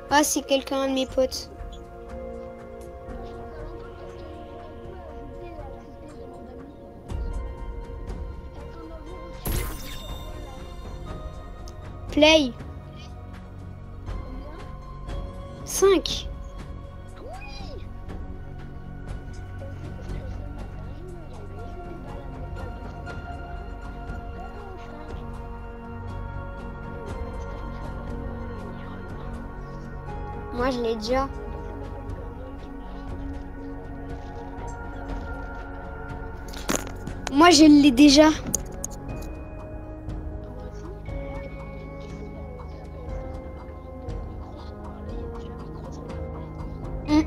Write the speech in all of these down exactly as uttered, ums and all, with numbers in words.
Ah, c'est quelqu'un de mes potes. Play. cinq. Moi, je l'ai déjà. Moi, je l'ai déjà. Mm.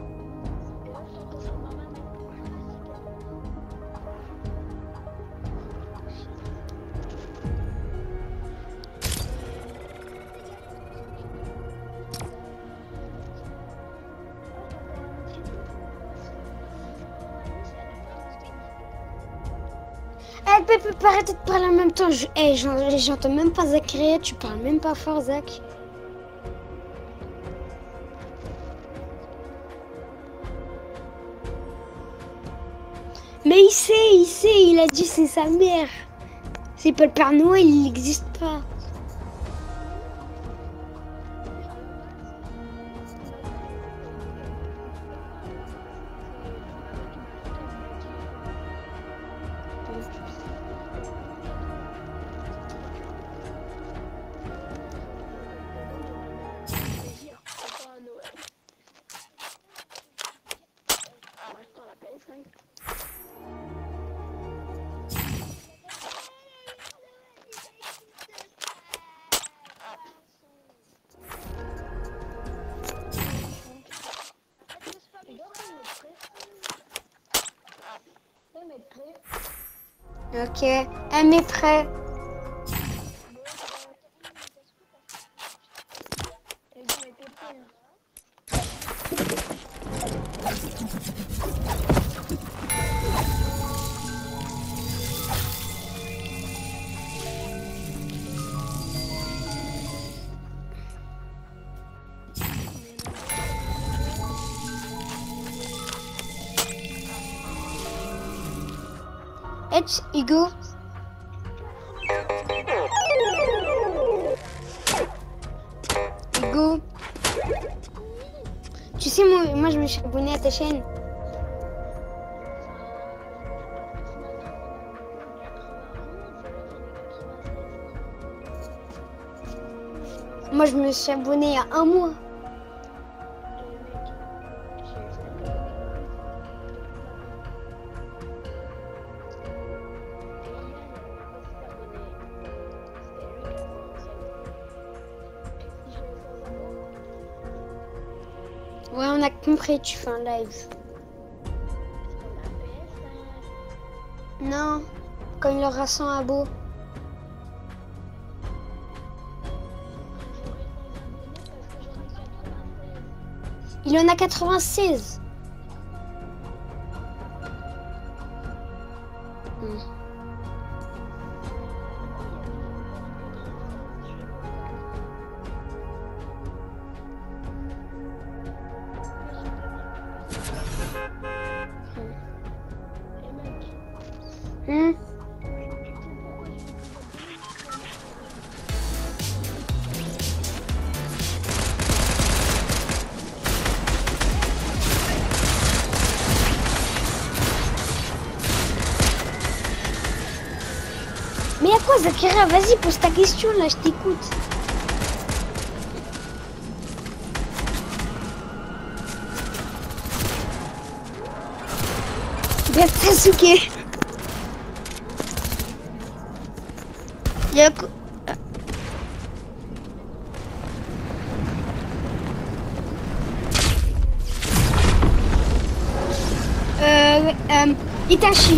Elle peut pas arrêter de parler en même temps. Je... Hey, j'entends même pas Zachary, tu parles même pas fort, Zach. Mais il sait, il sait, il a dit c'est sa mère. C'est pas le Père Noël, il n'existe pas. Ok, elle est prêt. Edge, Hugo. Hugo. Tu sais, moi, moi je me suis abonné à ta chaîne. Moi, je me suis abonné il y a un mois. Ouais, on a compris, tu fais un live. Non, quand il aura cent abos. Il en a quatre-vingt-seize. Hmm. Hmm. Mais à quoi, Zakira? Vas-y, pose ta question, là, je t'écoute. Bien, Sasuke. Il y a... Euh, euh, Itachi.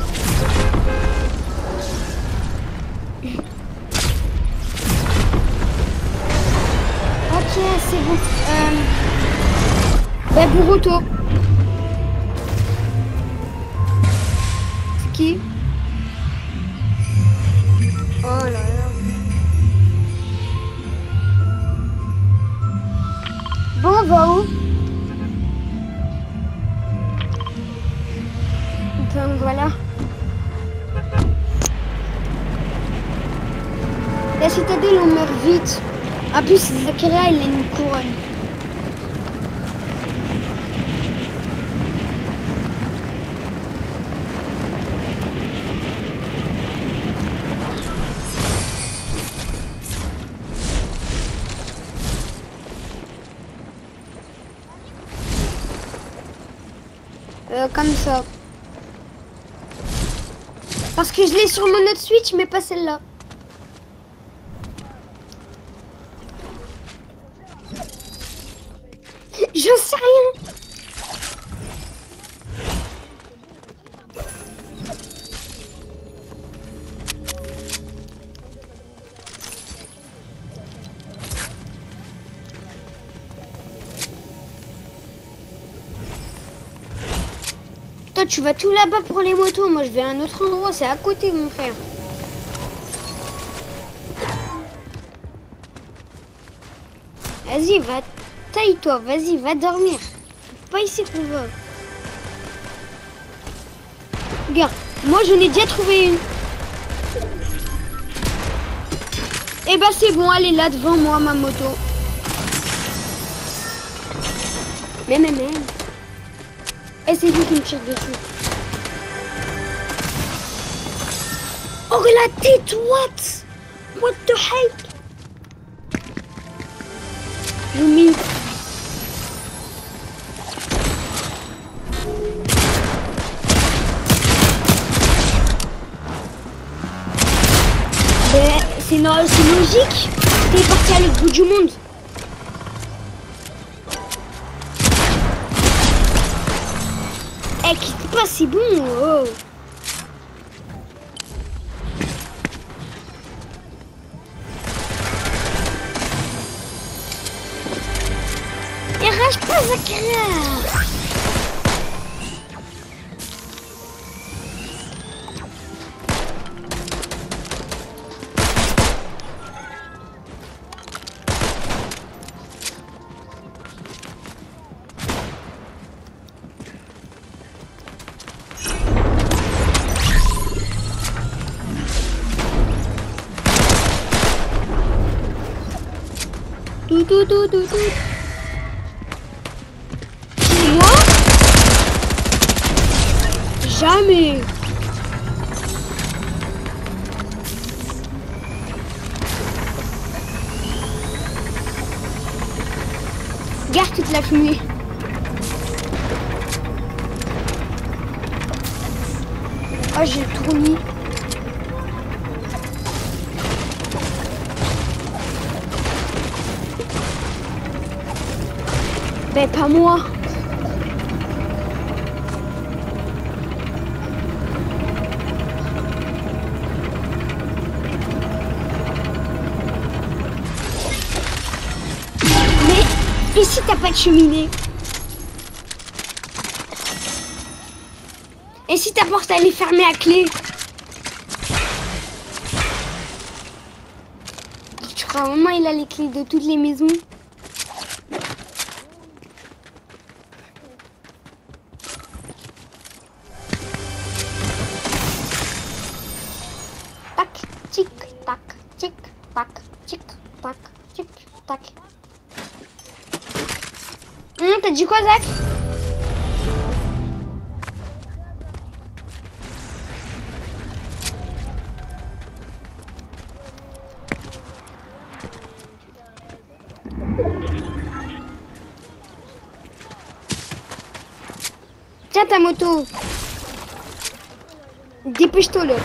Ok, c'est bon. Euh... Bah, Boruto. C'est qui? Oh là là. tranquille, on meurt vite. En plus, Zakaria, il a une couronne. Euh, comme ça. Parce que je l'ai sur mon autre Switch, mais pas celle-là. J'en sais rien. Toi, tu vas tout là-bas pour les motos. Moi, je vais à un autre endroit. C'est à côté, mon frère. Vas-y, va. Taille-toi. Vas-y, va dormir. C'est pas ici qu'on va. Regarde. Moi, j'en ai déjà trouvé une. Eh ben, c'est bon. Elle est là devant moi, ma moto. Mais, mais, mais. Et c'est lui qui me tire dessus. Oh la tête, what? What the heck? Je mis. Ben, c'est no logique. T'es parti à l'autre bout du monde. Eh, quitte pas, c'est bon. Oh. Et rage pas, Zakaria. Tout, tout, tout, tout, tout. C'est moi? Jamais. Garde toute la fumée. Oh, j'ai tout remis. Ben, pas moi. Mais, et si t'as pas de cheminée? Et si ta porte elle est fermée à clé? Tu crois vraiment il a les clés de toutes les maisons? Hum, t'as dit quoi, Zach? Tiens ta moto. Dépêche-toi là.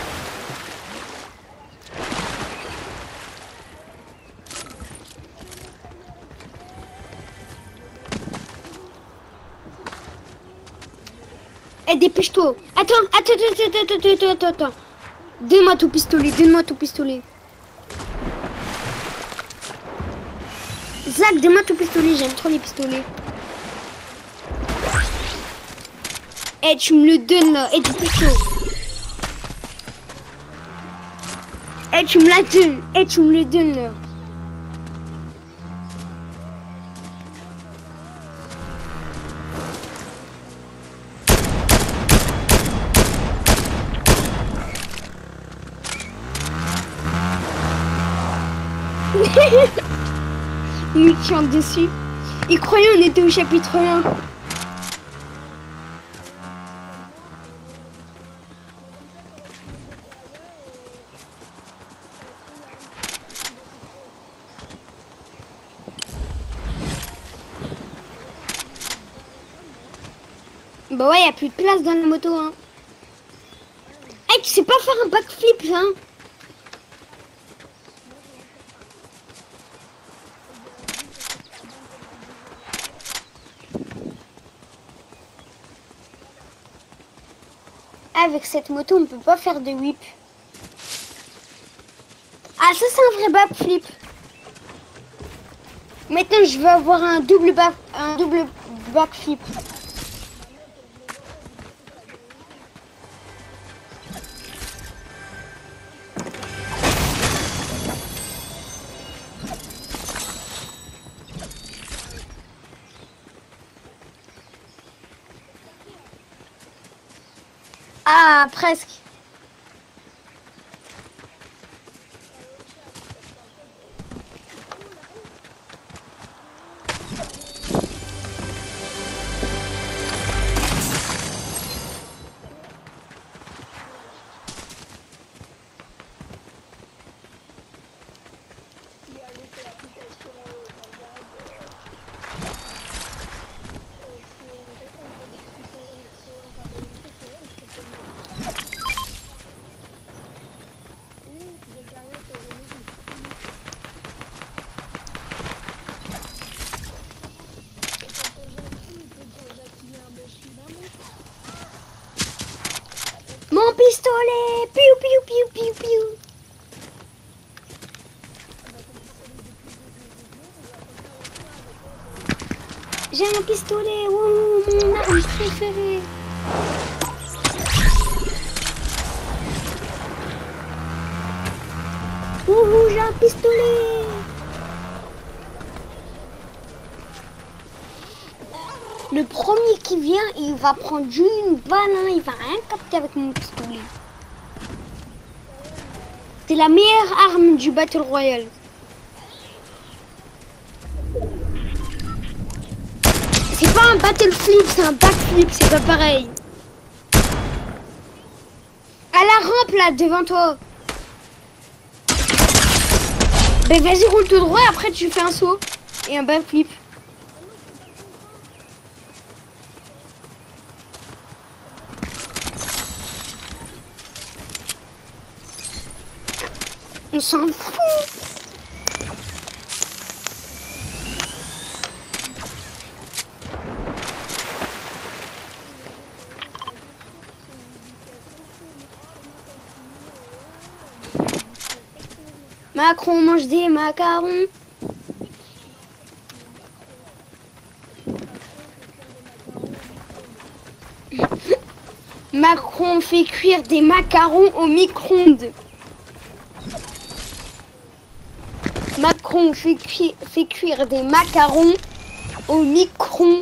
Eh, dépêche-toi. Attends, attends, attends, attends, attends, attends, attends. Donne-moi ton pistolet, donne-moi ton pistolet. Zach, donne-moi ton pistolet, j'aime trop les pistolets. Eh, tu me le donnes là, eh, dépêche-toi. Eh, tu me la donnes, eh, tu me le donnes là. Il nous chante dessus. Il croyait on était au chapitre un. Bah ouais, y a plus de place dans la moto, hein. Hey, tu sais pas faire un backflip, hein? Avec cette moto, on peut pas faire de whip. Ah, ça c'est un vrai backflip. Maintenant, je veux avoir un double back, un double backflip. Ah, presque. Mon pistolet, piou piou piou piou piou. J'ai un pistolet, ouh, mon arme préférée. Ouh, j'ai un pistolet. Le premier qui vient, il va prendre une balle, hein, il va rien capter avec mon pistolet. C'est la meilleure arme du Battle Royale. C'est pas un battle flip, c'est un backflip, c'est pas pareil. À la rampe là, devant toi. Ben vas-y, roule tout droit et après tu fais un saut et un backflip. On s'en fout. Macron mange des macarons. Macron fait cuire des macarons au micro-ondes. Macron fait, cuire, fait cuire des macarons au micro.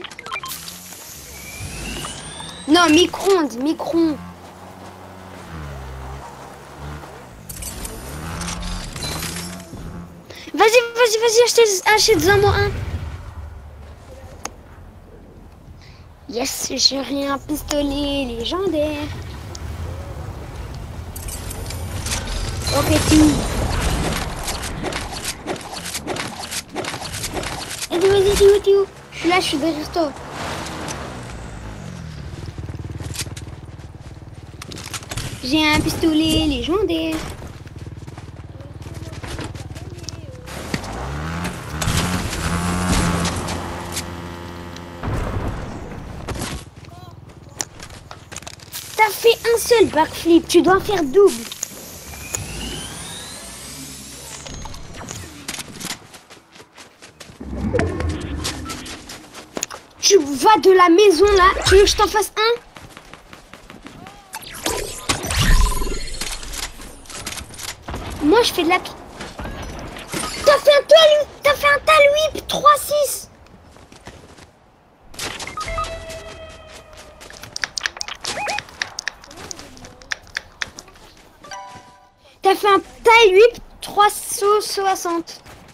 Non, micro-ondes, micro-ondes. Vas-y, vas-y, vas-y, achetez, achète-en moi un. Yes, j'ai un pistolet légendaire. Ok, tout. Vas-y, vas-y, t'es où, t'es où? Je suis là, je suis derrière toi. J'ai un pistolet légendaire. T'as fait un seul backflip, tu dois en faire double. Tu vas de la maison là, tu veux que je t'en fasse un? Moi je fais de la... T'as fait un tal... T'as fait un tal whip trois six. T'as fait un taille whip trois cent soixante.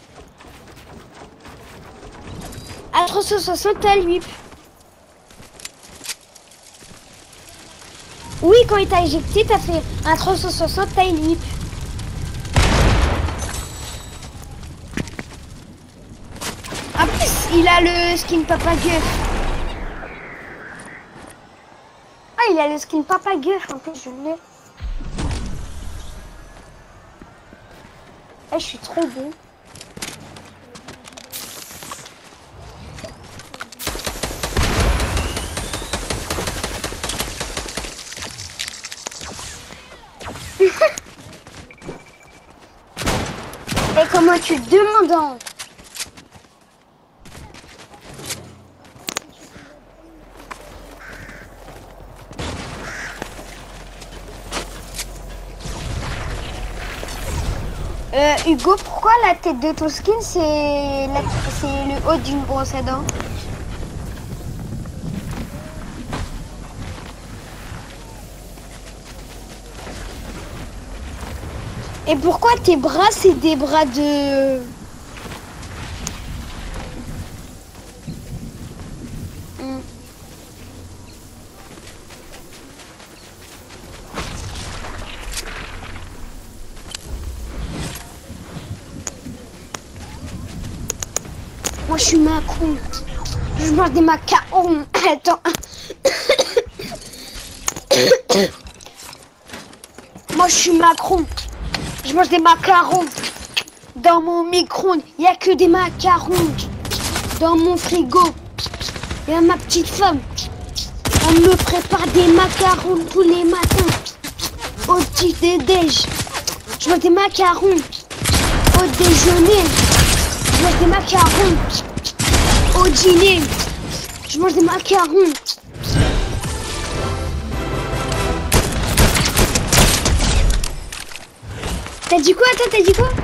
À trois cent soixante, t'as lui. Oui, quand il t'a éjecté, t'as fait un trois cent soixante taille whip. En plus, il a le skin Papa Guff. Ah, il a le skin Papa Guff, en plus, je l'ai. Eh, je suis trop beau. Et comment tu te demandes hein? Euh, Hugo, pourquoi la tête de ton skin, c'est la... le haut d'une brosse à dents? Et pourquoi tes bras, c'est des bras de... Hmm. Moi, je suis Macron. Je mange des macarons. Attends. Moi, je suis Macron. Je mange des macarons. Dans mon micro-ondes, il n'y a que des macarons. Dans mon frigo, il y a ma petite femme. Elle me prépare des macarons tous les matins. Au petit déj. Je mange des macarons. Au déjeuner, je mange des macarons. Au dîner, je mange des macarons. T'as dit quoi? Toi, t'as dit quoi?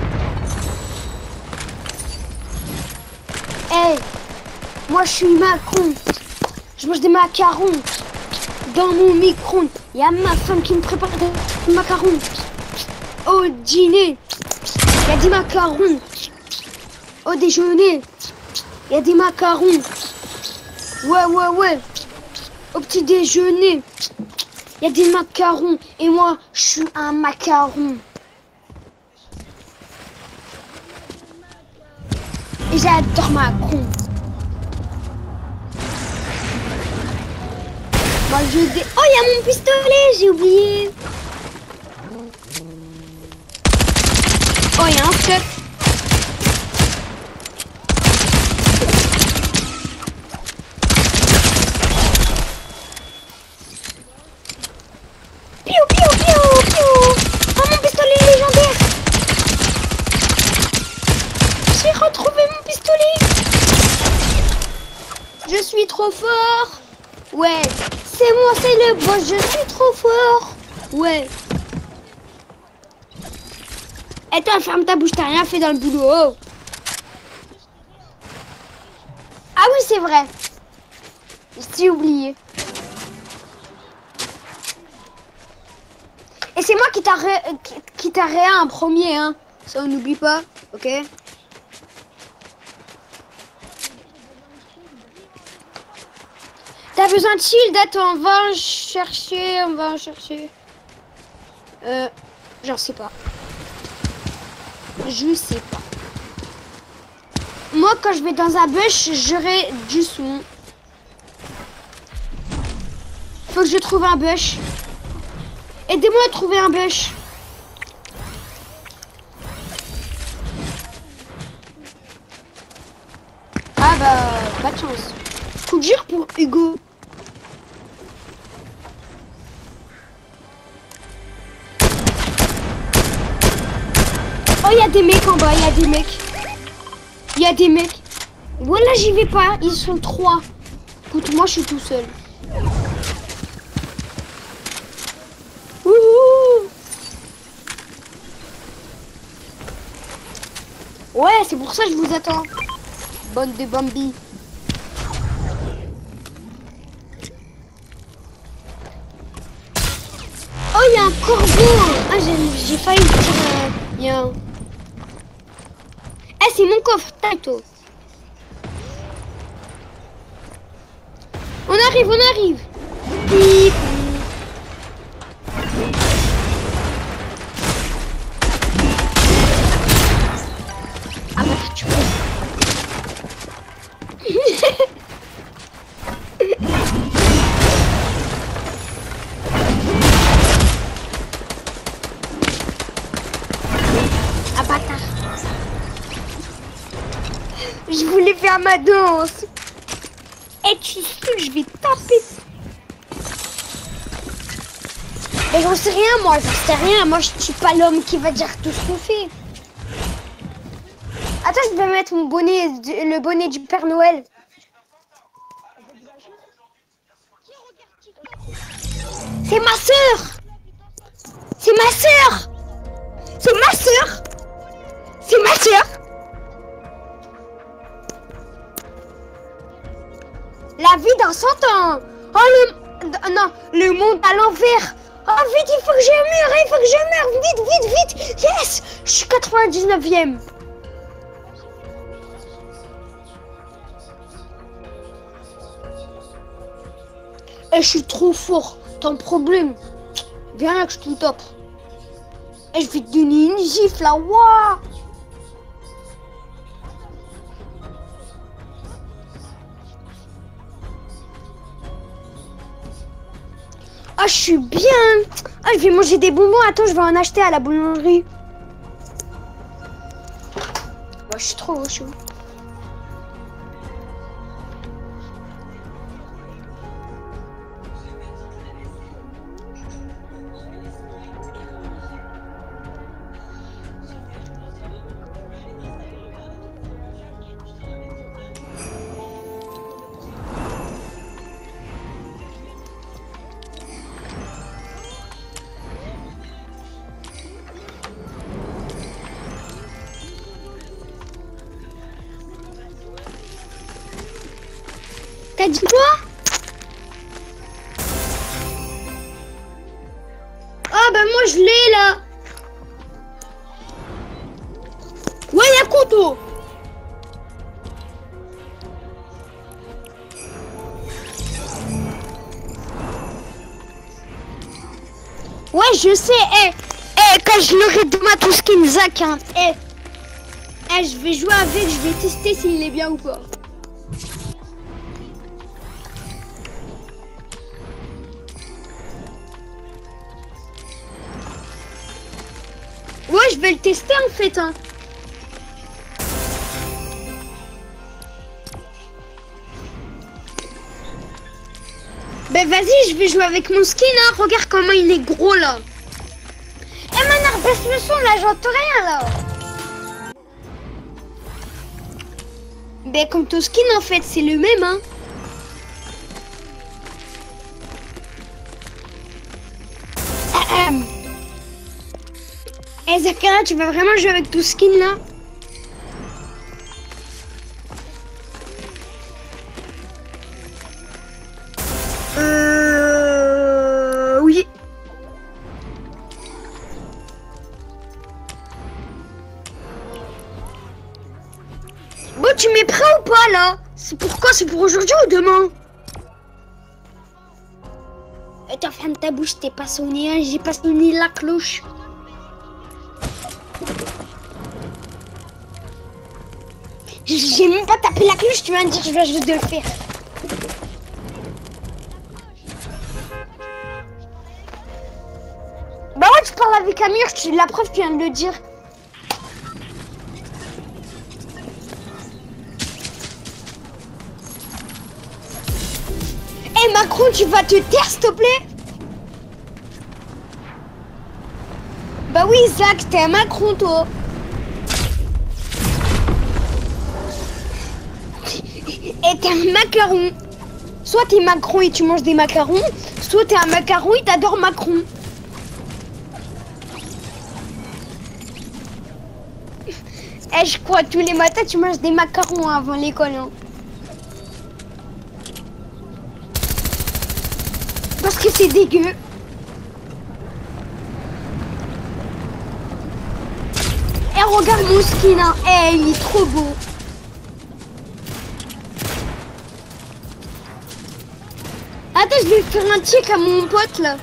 Eh, hey, moi je suis Macron. Je mange des macarons. Dans mon micro-ondes, il y a ma femme qui me prépare des macarons. Au dîner, il y a des macarons. Au déjeuner, il y a des macarons. Ouais, ouais, ouais. Au petit déjeuner, il y a des macarons. Et moi, je suis un macaron. Et j'adore Macron. Moi, je dé... Oh, il y a mon pistolet, j'ai oublié. Oh, il y a un feu. Piou, piou, piou, piou. Oh, mon pistolet légendaire. J'ai retrouvé mon pistolet. Je suis trop fort. Ouais, c'est moi, c'est le boss. Je suis trop fort. Ouais. Et toi, ferme ta bouche, t'as rien fait dans le boulot. Oh. Ah oui, c'est vrai. J'ai oublié. Et c'est moi qui t'a ré... qui t'a réa un premier, hein. Ça, on n'oublie pas, ok? T'as besoin de shield? Attends, on va en chercher, on va en chercher. Euh, j'en sais pas. Je sais pas. Moi, quand je vais dans un bush, j'aurai du son. Faut que je trouve un bush. Aidez-moi à trouver un bush. Ah bah, pas de chance. Coup dur pour Hugo. Oh, il y a des mecs en bas, il y a des mecs. Il y a des mecs. Voilà, j'y vais pas, ils sont trois. Écoute, moi, je suis tout seul. Ouh. Ouais, c'est pour ça que je vous attends. Bonne de Bambi. Oh, il y a un corbeau. Ah, j'ai failli me tirer. Il y a un... Eh, c'est mon coffre, tato. arrive, on arrive. Pip. Ah bah tu peux. Ah bâtard. Je voulais faire ma danse. Et tu sais que je vais taper. Mais j'en sais rien moi, j'en sais rien. Moi je suis pas l'homme qui va dire tout ce qu'on fait. Attends, je vais mettre mon bonnet, le bonnet du Père Noël. C'est ma sœur. C'est ma sœur. C'est ma sœur. C'est ma sœur. La vie dans cent ans. Oh le... Non, le monde à l'envers. Oh vite, il faut que je meure, il faut que je meure. Vite, vite, vite. Yes. Je suis quatre-vingt-dix-neuvième. Et je suis trop fort. T'as un problème. Viens là que je te tape. Et je vais te donner une gifle là. Waouh. Ah, je suis bien. Ah, je vais manger des bonbons. Attends, je vais en acheter à la boulangerie. Moi, je suis trop chaud. T'as dit quoi? Ah bah moi je l'ai là. Ouais, il y a couteau. Ouais, je sais. Eh, eh, quand je l'aurai demain tout skin Zach, hein. Eh, eh, je vais jouer avec, je vais tester s'il est bien ou pas. Ouais, je vais le tester en fait. Hein. Ben vas-y, je vais jouer avec mon skin. Hein. Regarde comment il est gros là. Eh Manard, baisse le son là, j'entends rien là. Ben comme ton skin en fait, c'est le même. Hein. Eh Zakara, tu vas vraiment jouer avec ton skin là? Euh... Oui. Bon, tu m'es prêt ou pas là? C'est pourquoi? C'est pour aujourd'hui ou demain? Et t'as fermé ta bouche, t'es pas sonné, hein? J'ai pas sonné la cloche. J'ai même pas tapé la cloche, tu viens de dire que je viens juste de le faire. Bah ouais, tu parles avec Amir, tu, la preuve, tu viens de le dire. Eh hey, Macron, tu vas te taire s'il te plaît? Bah oui Zach, t'es un Macron toi. Et t'es un macaron. Soit t'es Macron et tu manges des macarons, soit t'es un macaron et t'adores Macron. Eh, je crois tous les matins tu manges des macarons hein, avant l'école. Hein. Parce que c'est dégueu. Eh, regarde mon skin. Hein. Eh, il est trop beau. faire un check à mon pote là.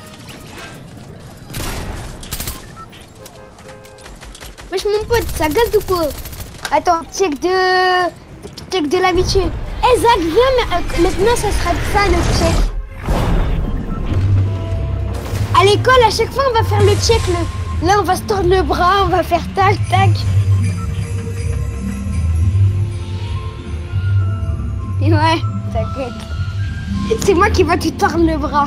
Wesh mon pote, ça gaze ou quoi? Attends, check de... Check de l'amitié. Eh Zach, viens, euh, maintenant ça sera ça le check. À l'école, à chaque fois on va faire le check. Le... Là on va se tordre le bras, on va faire tac tac. Et ouais, t'inquiète. C'est moi qui va te tordre le bras.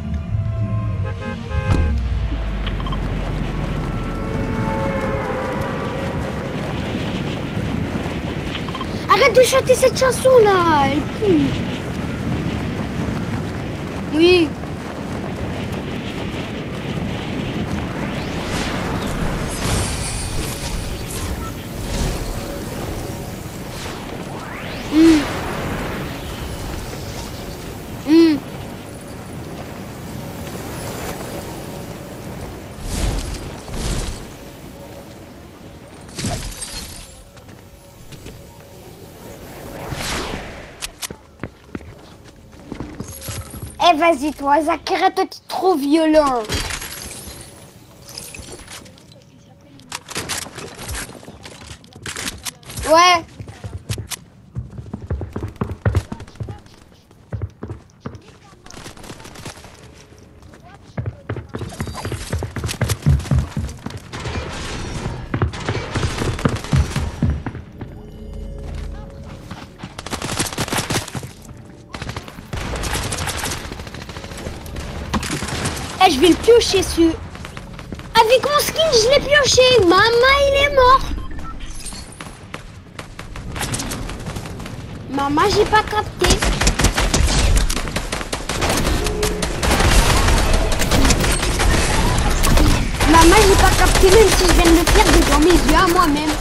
Arrête de chanter cette chanson là, elle pue. Oui. Hmm. Hmm. Eh vas-y toi, Zakira, toi t'es trop violent. Ouais. Eh, je vais le piocher ce. Avec mon skin, je l'ai pioché. Maman, il est mort. Maman, j'ai pas capté. Maman, j'ai pas capté même si je viens de le faire devant mes yeux à moi-même.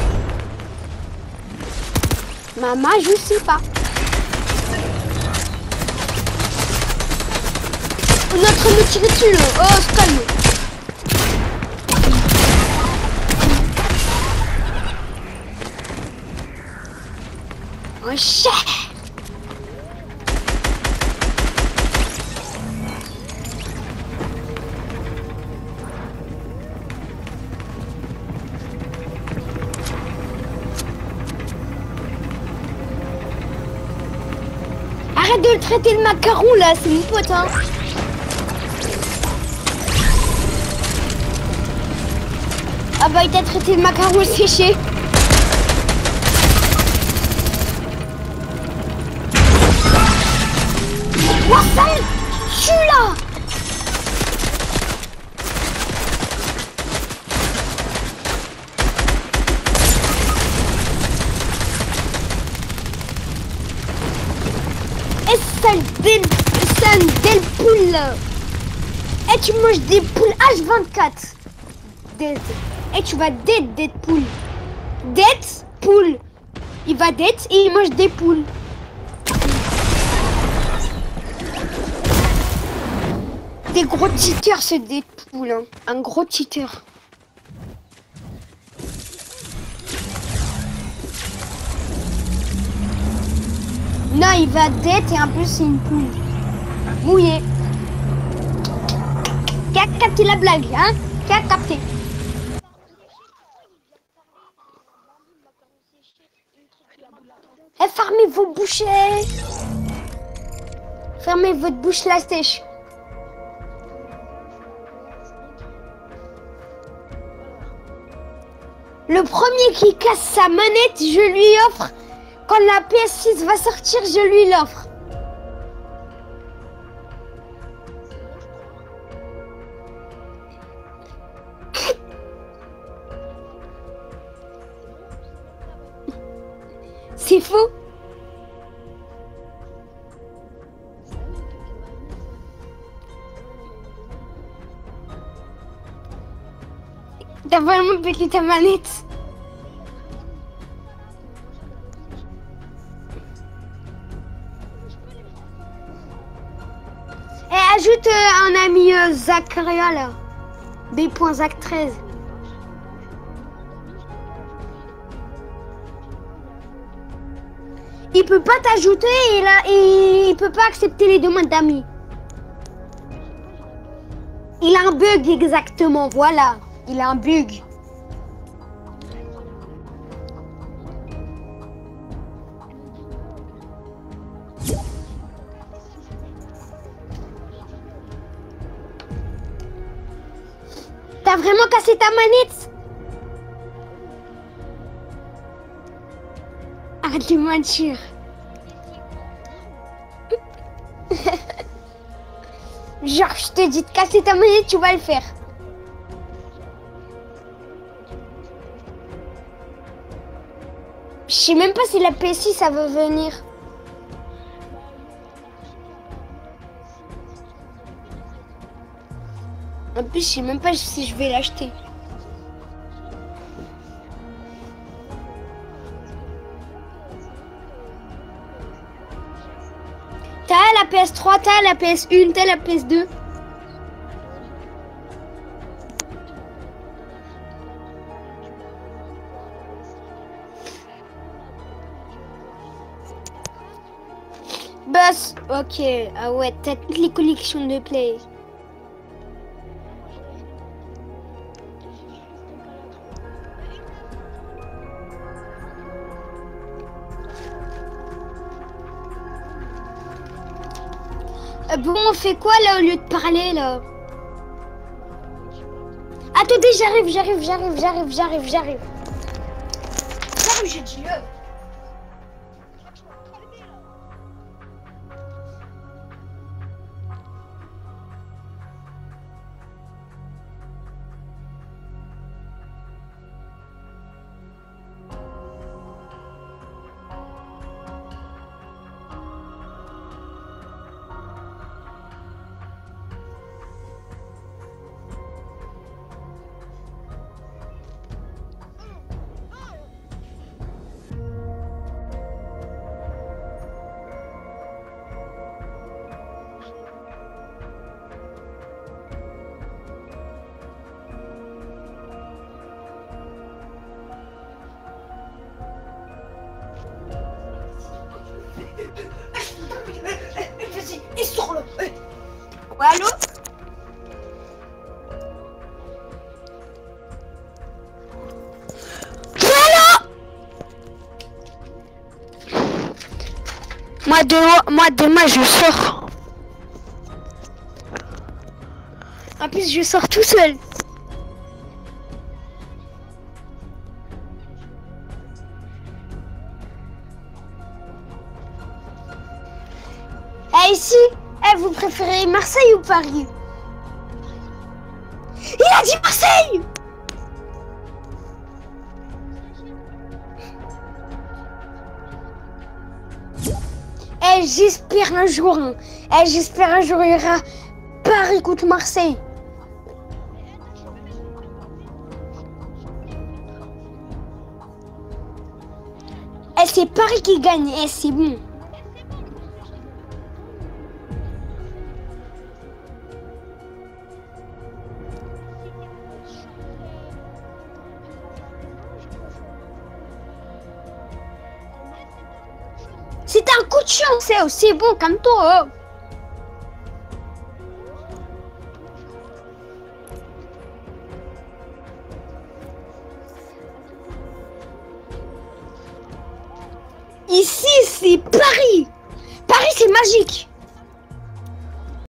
Maman, je sais pas. On est en train de me tirer dessus là. Oh, se calme. Oh, chef. Arrête de le traiter le macaron là, c'est mon pote hein. Ah bah il t'a traité le macaron séché. Wassan, tu là. Et sale del... sale del poule là. Et tu manges des poules H vingt-quatre. Dead. Et tu vas dead, Deadpool. Deadpool. Il va dead et il mange des poules. Des gros cheaters, ce Deadpool. Hein. Un gros cheater. Non, il va dead et en plus c'est une poule. Mouillé. Qui a capté la blague, hein? Qui a capté? Eh, fermez vos bouchées. Fermez votre bouche la sèche. Le premier qui casse sa manette, je lui offre. Quand la P S six va sortir, je lui l'offre. C'est faux. T'as vraiment pété ta manette. Et ajoute euh, un ami euh, Zakaria là. B.Zac treize. Il peut pas t'ajouter et là et il peut pas accepter les demandes d'amis. Il a un bug exactement, voilà. Il a un bug. T'as vraiment cassé ta manette? Arrête de mentir. Genre, je te dis de casser ta manette, tu vas le faire. Je sais même pas si la P S six ça va venir. En plus, je sais même pas si je vais l'acheter. T'as la P S trois, t'as la P S un, t'as la P S deux. Boss, ok. Ah ouais, t'as toutes les collections de Play. Bon, on fait quoi là au lieu de parler là? Attendez, j'arrive, j'arrive, j'arrive, j'arrive, j'arrive, j'arrive. J'arrive, j'ai dit. Euh. Allô? Allô? Moi, de, moi demain je sors. En plus je sors tout seul. Eh ici, eh, vous préférez Marseille ou Paris? Il a dit Marseille! Eh, j'espère un jour, hein. Eh, j'espère un jour il y aura Paris contre Marseille. Eh, c'est Paris qui gagne, eh, c'est bon. C'est un coup de chance, eh, c'est bon, comme toi. Oh. Ici, c'est Paris. Paris, c'est magique.